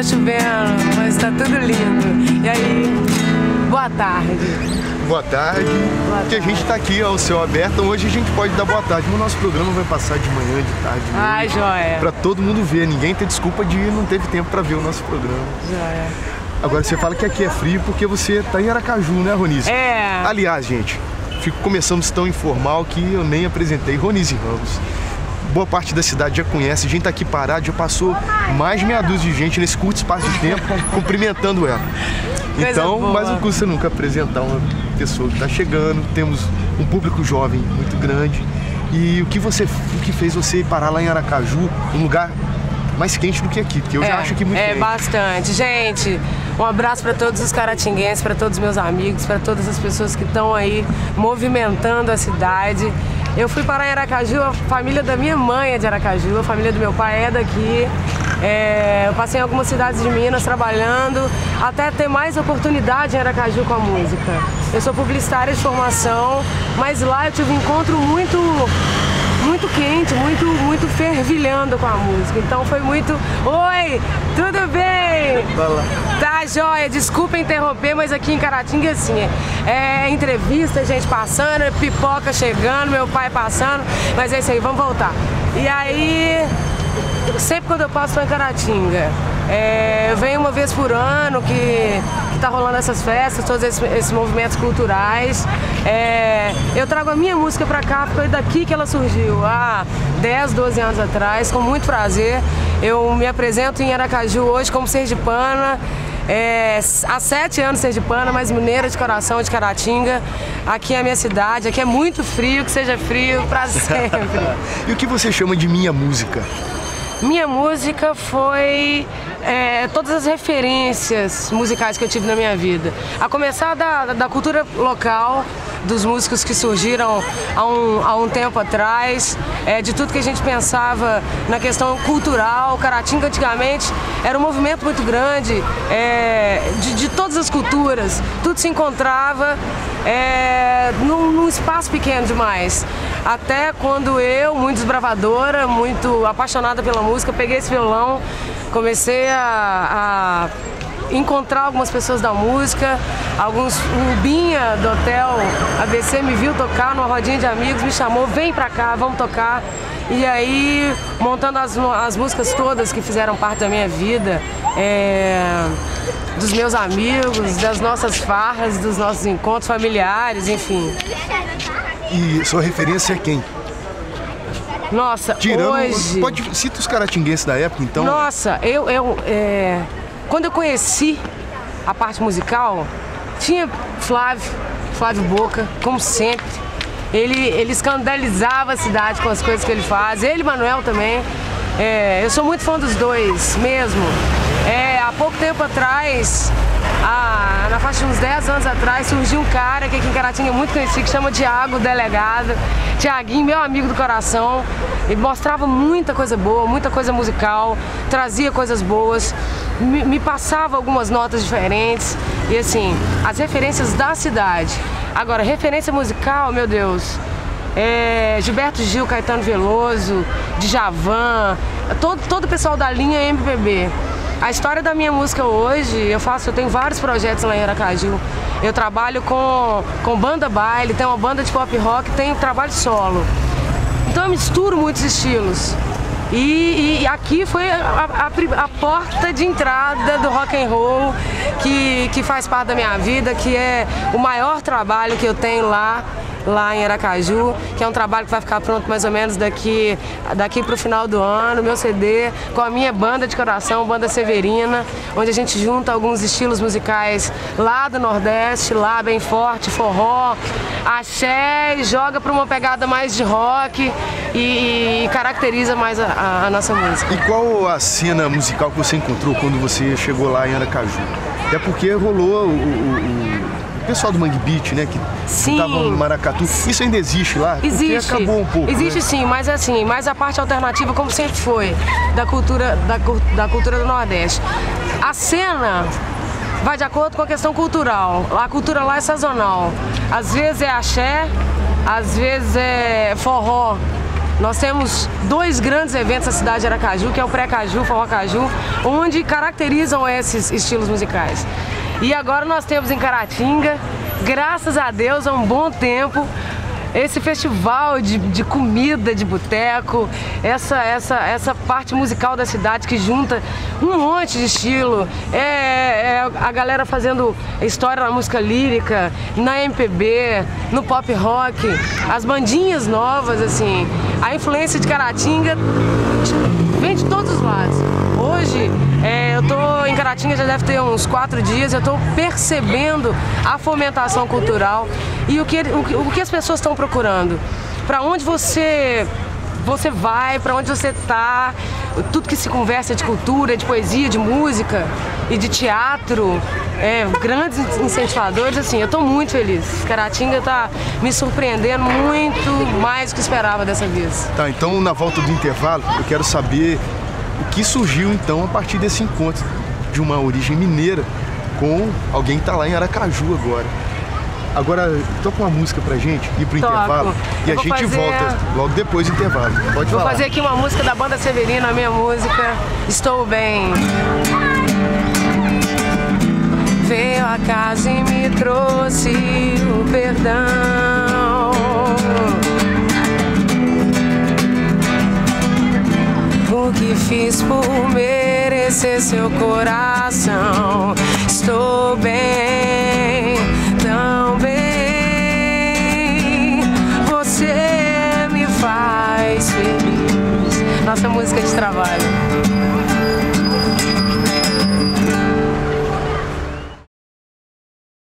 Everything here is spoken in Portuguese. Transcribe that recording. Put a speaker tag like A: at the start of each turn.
A: chovendo, mas tá tudo lindo. E aí, boa tarde.
B: Boa tarde. Que a gente tá aqui ao céu aberto. Hoje a gente pode dar boa tarde, mas o nosso programa vai passar de manhã, de tarde, de noite.
A: Ai, joia.
B: Pra todo mundo ver. Ninguém tem desculpa de não teve tempo pra ver o nosso programa.
A: Joia.
B: Agora você fala que aqui é frio porque você tá em Aracaju, né, Ronise?
A: É.
B: Aliás, gente, começamos tão informal que eu nem apresentei Ronise Ramos. Boa parte da cidade já conhece, a gente tá aqui parado, já passou mais de meia dúzia de gente nesse curto espaço de tempo cumprimentando ela. Então, mas não custa nunca apresentar uma pessoa que tá chegando, temos um público jovem muito grande. E o que fez você parar lá em Aracaju, um lugar mais quente do que aqui, porque eu já acho aqui muito quente.
A: É, bastante. Gente, um abraço para todos os caratinguenses, para todos os meus amigos, para todas as pessoas que estão aí movimentando a cidade. Eu fui parar em Aracaju, a família da minha mãe é de Aracaju, a família do meu pai é daqui. Eu passei em algumas cidades de Minas trabalhando, até ter mais oportunidade em Aracaju com a música. Eu sou publicitária de formação, mas lá eu tive um encontro muito quente, muito fervilhando com a música. Então foi muito... Oi, tudo bem? Tá, joia. Desculpa interromper, mas aqui em Caratinga, assim, entrevista, gente passando, pipoca chegando, meu pai passando, mas é isso aí, vamos voltar. E aí, sempre quando eu passo tô em Caratinga, eu venho uma vez por ano que tá rolando essas festas, todos esses movimentos culturais. Eu trago a minha música pra cá, foi daqui que ela surgiu, há 10, 12 anos atrás, com muito prazer. Eu me apresento em Aracaju hoje como sergipana, há 7 anos sergipana, mas mineira de coração, de Caratinga. Aqui é a minha cidade, aqui é muito frio, que seja frio pra sempre.
B: E o que você chama de minha música?
A: Minha música foi todas as referências musicais que eu tive na minha vida. A começar da cultura local, dos músicos que surgiram há um tempo atrás, de tudo que a gente pensava na questão cultural. Caratinga antigamente era um movimento muito grande, de todas as culturas, tudo se encontrava num espaço pequeno demais. Até quando eu, muito desbravadora, muito apaixonada pela música, peguei esse violão, comecei a encontrar algumas pessoas da música, o Rubinha do Hotel ABC me viu tocar numa rodinha de amigos, me chamou, vem pra cá, vamos tocar. E aí, montando as músicas todas que fizeram parte da minha vida, dos meus amigos, das nossas farras, dos nossos encontros familiares, enfim.
B: E sua referência é quem?
A: Nossa, hoje...
B: Cita os caratinguenses da época, então.
A: Nossa, quando eu conheci a parte musical, tinha Flávio Boca, como sempre. Ele escandalizava a cidade com as coisas que ele faz. Ele e Manuel também. Eu sou muito fã dos dois, mesmo. Há pouco tempo atrás, na faixa de uns 10 anos atrás, surgiu um cara que aqui em Caratinga é muito conhecido, que chama Thiago Delegado. Thiaguinho, meu amigo do coração. Ele mostrava muita coisa boa, muita coisa musical, trazia coisas boas, me passava algumas notas diferentes. E assim, as referências da cidade. Agora, referência musical, meu Deus, Gilberto Gil, Caetano Veloso, Djavan, todo o pessoal da linha MPB. A história da minha música hoje, eu tenho vários projetos lá em Aracaju. Eu trabalho com banda baile, tem uma banda de pop rock, tenho trabalho solo. Então eu misturo muitos estilos. E aqui foi a porta de entrada do rock and roll, que faz parte da minha vida, que é o maior trabalho que eu tenho lá em Aracaju, que é um trabalho que vai ficar pronto mais ou menos daqui para o final do ano, meu CD, com a minha banda de coração, Banda Severina, onde a gente junta alguns estilos musicais lá do Nordeste, lá bem forte, forró, axé, e joga para uma pegada mais de rock e caracteriza mais a nossa música.
B: E qual a cena musical que você encontrou quando você chegou lá em Aracaju? É porque rolou o pessoal do Mangue Beat, né, que estava no Maracatu, isso ainda existe lá?
A: Existe.
B: Porque acabou um pouco,
A: existe, né? Sim, mas assim, mais a parte alternativa, como sempre foi, da cultura do Nordeste. A cena vai de acordo com a questão cultural, a cultura lá é sazonal. Às vezes é axé, às vezes é forró, Nós temos 2 grandes eventos na cidade de Aracaju, que é o Pré-Caju, Forró Caju, onde caracterizam esses estilos musicais. E agora nós temos em Caratinga, graças a Deus, há um bom tempo, esse festival de comida de boteco, essa parte musical da cidade que junta um monte de estilo, a galera fazendo história na música lírica, na MPB, no pop rock, as bandinhas novas, assim, a influência de Caratinga vem de todos os lados. Hoje, eu tô em Caratinga, já deve ter uns 4 dias, eu tô percebendo a fomentação cultural e o que as pessoas estão procurando. Para onde você vai, para onde você tá, tudo que se conversa de cultura, de poesia, de música e de teatro, grandes incentivadores, assim, eu tô muito feliz. Caratinga tá me surpreendendo muito mais do que esperava dessa vez.
B: Tá, então na volta do intervalo, eu quero saber o que surgiu então a partir desse encontro de uma origem mineira com alguém que tá lá em Aracaju agora. Agora, toca uma música pra gente, ir pro intervalo, e a gente volta logo depois do intervalo. Pode falar.
A: Vou fazer aqui uma música da Banda Severina, a minha música, Estou Bem. Veio a casa e me trouxe o perdão. O que fiz por merecer seu coração? Estou bem, tão bem. Você me faz feliz. Nossa música de trabalho.